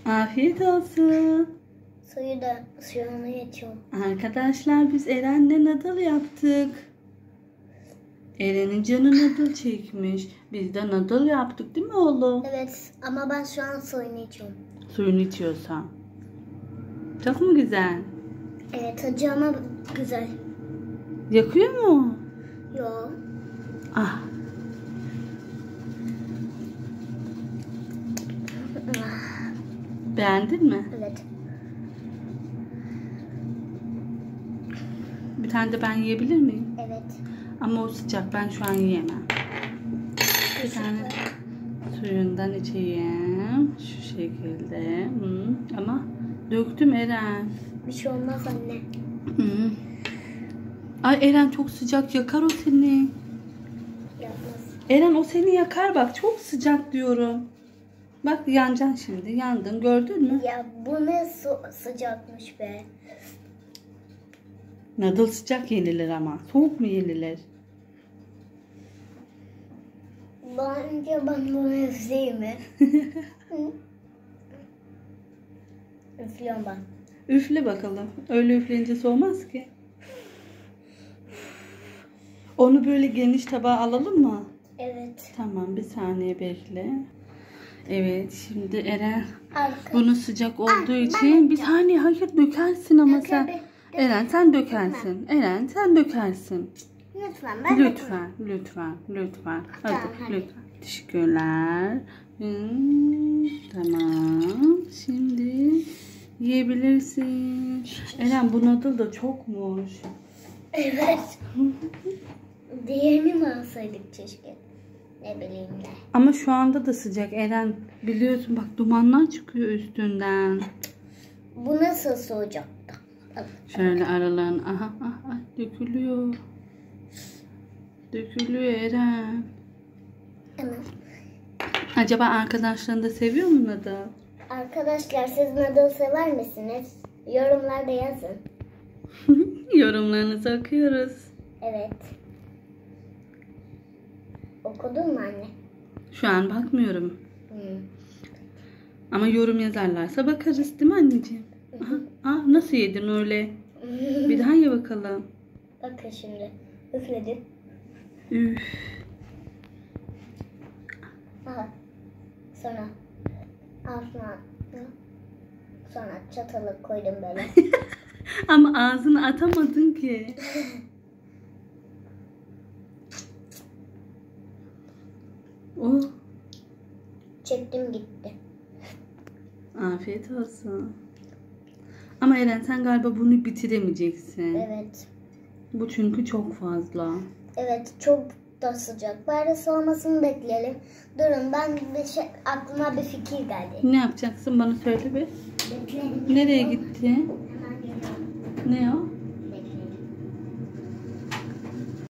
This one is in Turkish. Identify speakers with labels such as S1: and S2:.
S1: Afiyet olsun.
S2: Suyunu içiyorum.
S1: Arkadaşlar biz Eren'le noodle yaptık. Eren'in canı noodle çekmiş. Biz de noodle yaptık değil mi oğlum?
S2: Evet ama ben şu an suyunu içiyorum.
S1: Suyunu içiyorsan. Çok mu güzel?
S2: Evet acı ama güzel.
S1: Yakıyor mu?
S2: Yo.
S1: Ah. Beğendin mi?
S2: Evet.
S1: Bir tane de ben yiyebilir miyim?
S2: Evet.
S1: Ama o sıcak. Ben şu an yiyemem. Bir tane suyundan içeyim. Şu şekilde. Ama döktüm Eren.
S2: Bir şey olmaz anne.
S1: Ay Eren çok sıcak. Yakar o seni.
S2: Yapmaz.
S1: Eren o seni yakar bak. Çok sıcak diyorum. Bak yanacaksın şimdi. Yandın. Gördün mü?
S2: Ya bu ne sıcakmış be.
S1: Noodle sıcak yenilir ama. Soğuk mu yenilir?
S2: Bence ben bunu üfleyeyim mi? Üflüyorum ben.
S1: Üfle bakalım. Öyle üfleyince soğumaz ki. Onu böyle geniş tabağa alalım mı?
S2: Evet.
S1: Tamam bir saniye bekle. Evet şimdi Eren
S2: Arka.
S1: bunu sıcak olduğu için bir saniye hayır dökersin ama sen. Eren sen dökersin. Eren sen dökersin.
S2: Lütfen ben
S1: Lütfen. Hadi
S2: Tamam, hadi.
S1: lütfen. Teşekkürler. Tamam. Şimdi yiyebilirsin. Eren bu noodle da çokmuş.
S2: Evet. Diğerini mi alsaydık keşke? Ne bileyim ne.
S1: Ama şu anda da sıcak Eren. Biliyorsun bak dumanlar çıkıyor üstünden.
S2: Bu nasıl soğuyacak?
S1: Şöyle aralarına. Aha dökülüyor. Dökülüyor Eren.
S2: Hemen.
S1: Acaba arkadaşların da seviyor mu noodle?
S2: Arkadaşlar siz noodle sever misiniz? Yorumlarda yazın.
S1: Yorumlarınızı okuyoruz.
S2: Evet. Okudun mu anne?
S1: Şu an bakmıyorum. Ama yorum yazarlarsa bakarız değil mi anneciğim? Aha, nasıl yedin öyle? Bir daha ye bakalım.
S2: Bakın şimdi. Üfledim.
S1: Üf.
S2: Aha. Sonra ağzına sonra çatalı koydum böyle.
S1: Ama ağzını atamadın ki. Oh.
S2: Çektim gitti.
S1: Afiyet olsun. Ama Eren sen galiba bunu bitiremeyeceksin.
S2: Evet.
S1: Bu çünkü çok fazla.
S2: Evet çok da sıcak. Bari soğumasını bekleyelim. Durun ben aklıma bir fikir geldi.
S1: Ne yapacaksın bana söyle bir.
S2: Bekleyin.
S1: Nereye gitti?
S2: Hemen geliyorum.
S1: Ne o?